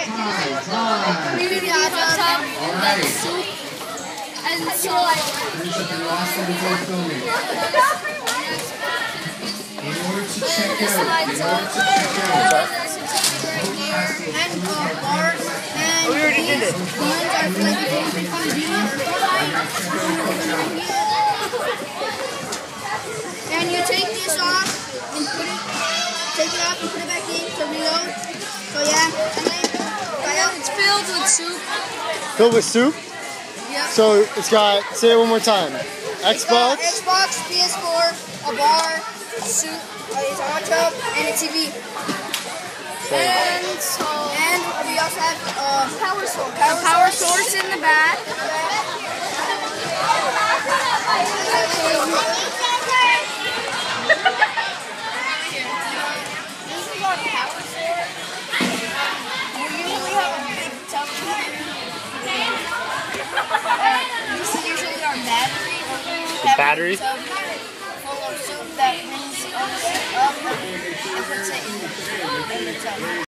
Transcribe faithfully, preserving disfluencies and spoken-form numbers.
Time, time. We need hot tub, All and then right. soup, and so like. Finish up your last one before filming. In order to check out, in order to check out, And uh, bars and We already did it. buns are for like if you want to be and you take this off and put it, take it off and put it back in to reload. So yeah, and then it's filled with soup. Filled with soup? Yep. So it's got, say it one more time. Xbox? Uh, Xbox, P S four, a bar, soup, a hot tub, and a T V. And so, and we also have uh, power source. Power, power source in the back. This is our power source. We usually have a big tub here. Uh, this is usually our battery. The battery? Tub full of soup that brings all the soup up and puts it in the tub.